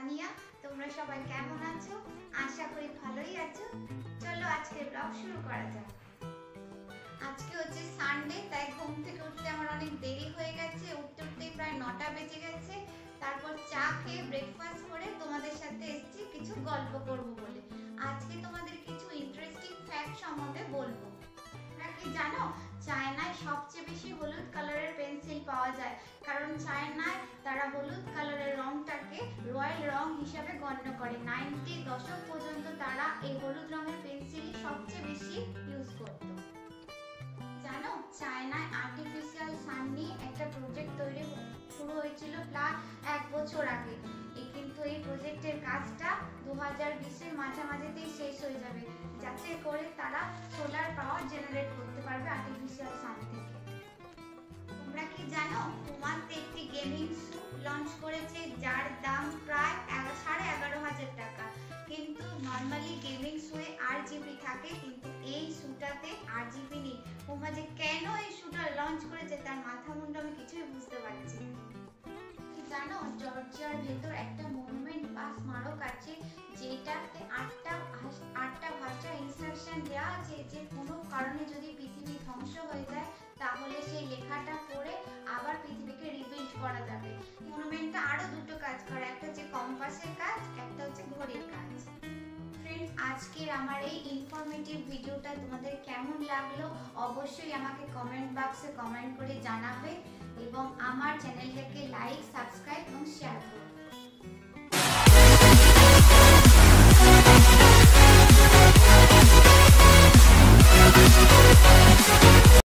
তানিয়া। তোমরা সবাই কেমন আছো? আশা করি ভালোই আছো। চলো আজকে ব্লগ শুরু করা যাক। আজকে হচ্ছে সানডে, তাই ঘুম থেকে উঠতে আমার অনেক দেরি হয়ে গেছে। উঠতে উঠতেই প্রায় 9টা বেজে গেছে। তারপর চা খেয়ে ব্রেকফাস্ট করে তোমাদের সাথে এসেছি কিছু গল্প করব বলে। আজকে তোমাদের কিছু ইন্টারেস্টিং ফ্যাক্ট সম্বন্ধে বলবো। তোমরা কি জানো চায়নায় সবচেয়ে বেশি হলুদ কালারের পেন্সিল পাওয়া যায়? কারণ চায়নায় তারা হলুদ কালারের রংটাকে রয়্যাল রং হিসাবে গণ্য করে। 90 দশক পর্যন্ত তারা এই হলুদ রঙের পেন্সিলই সবচেয়ে বেশি ইউজ করত। জানো চায়নায় আর্টিফিশিয়াল সান নিয়ে একটা প্রজেক্ট তৈরি শুরু হয়েছিল প্রায় 1 বছর আগে। কিন্তু এই প্রজেক্টের কাজটা 2020-এর মাঝামাঝিতেই শেষ হয়ে যাবে, যাতে করে তারা সোলার পাওয়ার জেনারেট করতে পারবে আর্টিফিশিয়াল সান থেকে। তোমরা কি জানো পুমাতে একটি গেমিং স্যু লঞ্চ করেছে যার দাম প্রায় 11,500 টাকা। কিন্তু নর্মালি গেমিং শুয়ে RGB থাকে, কিন্তু এই শুটাতে RGB নেই। পুমা যে কেন এই শুটা লঞ্চ করেছে তার মাথা মুন্ডু আমি কিছুই বুঝতে পারছি না। জানো জর্জিয়ার ভেতর একটা মনুমেন্ট বা স্মারক আছে যেটাতে আটটা ভাষা ইনস্ট্রাকশন দেওয়া আছে যে কোনো কারণে যদি পৃথিবী ধ্বংস হয়ে যায় তাহলে সেই লেখাটা পড়ে আবার পৃথিবীকে রিবিল্ড করা যাবে। মনুমেন্টটা আরো দুটো কাজ করে, একটা হচ্ছে কম্পাসের কাজ, একটা হচ্ছে ঘড়ির কাজ। ফ্রেন্ডস, আজকের আমার এই ইনফরমেটিভ ভিডিওটা তোমাদের কেমন লাগলো অবশ্যই আমাকে কমেন্ট বক্সে কমেন্ট করে জানাবে এবং আমার চ্যানেলটাকে লাইক, সাবস্ক্রাইব এবং শেয়ার করবে।